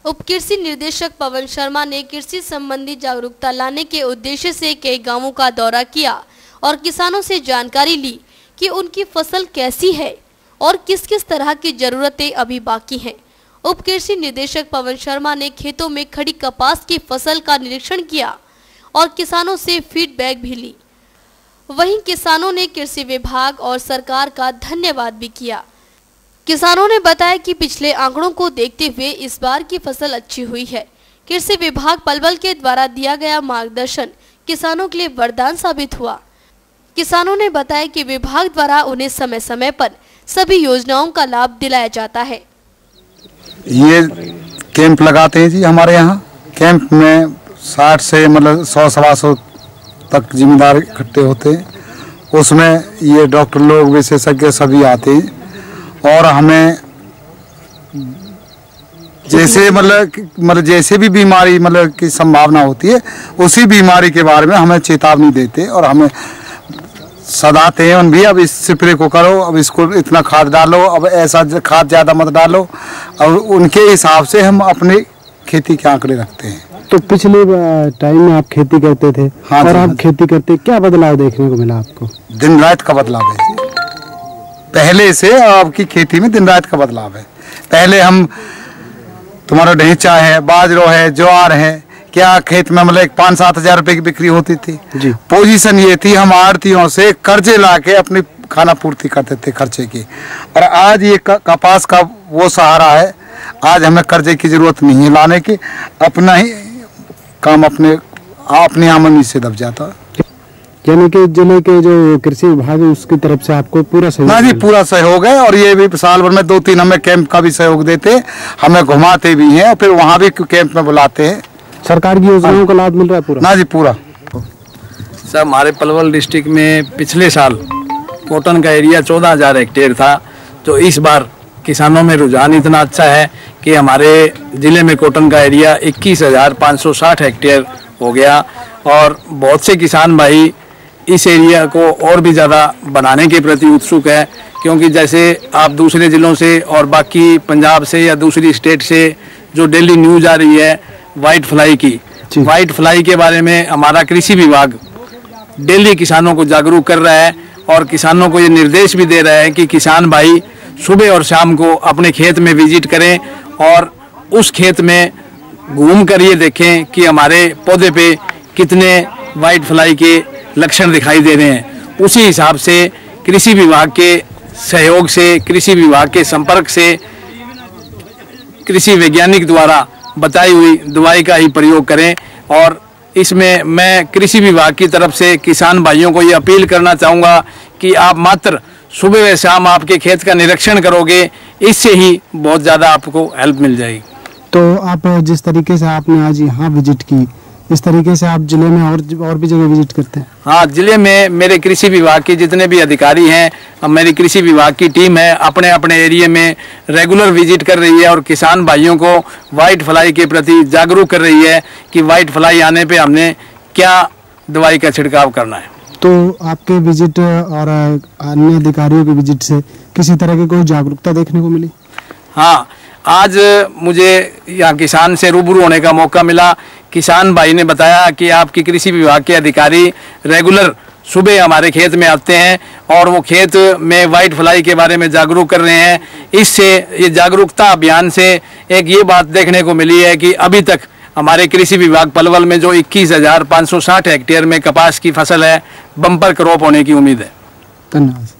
उप कृषि निर्देशक पवन शर्मा ने कृषि संबंधी जागरूकता लाने के उद्देश्य से कई गांवों का दौरा किया और किसानों से जानकारी ली कि उनकी फसल कैसी है और किस किस तरह की जरूरतें अभी बाकी हैं। उप कृषि निदेशक पवन शर्मा ने खेतों में खड़ी कपास की फसल का निरीक्षण किया और किसानों से फीडबैक भी ली। वहीं किसानों ने कृषि विभाग और सरकार का धन्यवाद भी किया। किसानों ने बताया कि पिछले आंकड़ों को देखते हुए इस बार की फसल अच्छी हुई है। कृषि विभाग पलवल के द्वारा दिया गया मार्गदर्शन किसानों के लिए वरदान साबित हुआ। किसानों ने बताया कि विभाग द्वारा उन्हें समय समय पर सभी योजनाओं का लाभ दिलाया जाता है। ये कैंप लगाते हैं जी हमारे यहाँ। कैंप में 60 से मतलब 100-125 तक जिम्मेदार इकट्ठे होते हैं। उसमें ये डॉक्टर लोग विशेषज्ञ सभी आते हैं और हमें जैसे मतलब जैसे भी बीमारी मतलब की संभावना होती है उसी बीमारी के बारे में हमें चेतावनी देते और हमें सदाते हैं उन भी, अब इस स्प्रे को करो, अब इसको इतना खाद डालो, अब ऐसा खाद ज़्यादा मत डालो। अब उनके हिसाब से हम अपनी खेती के आंकड़े रखते हैं। तो पिछले टाइम में आप खेती करते थे, हाँ, और आप खेती करते क्या बदलाव देखने को मिला आपको? दिन रात का बदलाव है। पहले से आपकी खेती में दिन रात का बदलाव है। पहले हम तुम्हारा ढेंचा है, बाजरो है, ज्वार है, क्या खेत में मतलब 5-7 हज़ार रुपए की बिक्री होती थी जी। पोजीशन ये थी हम आड़तियों से कर्जे लाके अपनी खाना पूर्ति करते थे खर्चे की। और आज ये कपास का वो सहारा है। आज हमें कर्जे की जरूरत नहीं है लाने की, अपना ही काम अपनी आमदनी से दब जाता। यानी कि जिले के जो कृषि विभाग है उसकी तरफ से आपको पूरा सहयोग? ना जी, पूरा सहयोग है। और ये भी साल भर में 2-3 हमें कैंप का भी सहयोग देते हैं, हमें घुमाते भी हैं और फिर वहाँ भी कैंप में बुलाते हैं। सरकार की योजनाओं का लाभ मिल रहा है पूरा? ना जी, पूरा। सर, हमारे पलवल डिस्ट्रिक्ट में पिछले साल कॉटन का एरिया 14,000 हेक्टेयर था, तो इस बार किसानों में रुझान इतना अच्छा है कि हमारे ज़िले में कॉटन का एरिया 21,560 हेक्टेयर हो गया। और बहुत से किसान भाई इस एरिया को और भी ज़्यादा बढ़ाने के प्रति उत्सुक है, क्योंकि जैसे आप दूसरे ज़िलों से और बाकी पंजाब से या दूसरी स्टेट से जो डेली न्यूज़ आ रही है वाइट फ्लाई की, वाइट फ्लाई के बारे में हमारा कृषि विभाग डेली किसानों को जागरूक कर रहा है और किसानों को ये निर्देश भी दे रहा है कि किसान भाई सुबह और शाम को अपने खेत में विजिट करें और उस खेत में घूम कर ये देखें कि हमारे पौधे पे कितने वाइट फ्लाई के लक्षण दिखाई दे रहे हैं। उसी हिसाब से कृषि विभाग के सहयोग से, कृषि विभाग के संपर्क से कृषि वैज्ञानिक द्वारा बताई हुई दवाई का ही प्रयोग करें। और इसमें मैं कृषि विभाग की तरफ से किसान भाइयों को ये अपील करना चाहूँगा कि आप मात्र सुबह व शाम आपके खेत का निरीक्षण करोगे, इससे ही बहुत ज़्यादा आपको हेल्प मिल जाएगी। तो आप जिस तरीके से आपने आज यहाँ विजिट की, इस तरीके से आप जिले में और भी जगह विजिट करते हैं? हाँ, जिले में मेरे कृषि विभाग के जितने भी अधिकारी हैं, मेरी कृषि विभाग की टीम है, अपने अपने एरिया में रेगुलर विजिट कर रही है और किसान भाइयों को वाइट फ्लाई के प्रति जागरूक कर रही है कि वाइट फ्लाई आने पे हमने क्या दवाई का छिड़काव करना है। तो आपके विजिट और अन्य अधिकारियों के विजिट से किसी तरह की कोई जागरूकता देखने को मिली? हाँ, आज मुझे यहाँ किसान से रूबरू होने का मौका मिला। किसान भाई ने बताया कि आपकी कृषि विभाग के अधिकारी रेगुलर सुबह हमारे खेत में आते हैं और वो खेत में वाइट फ्लाई के बारे में जागरूक कर रहे हैं। इससे ये जागरूकता अभियान से एक ये बात देखने को मिली है कि अभी तक हमारे कृषि विभाग पलवल में जो 21,560 हेक्टेयर में कपास की फसल है, बम्पर क्रॉप होने की उम्मीद है। धन्यवाद।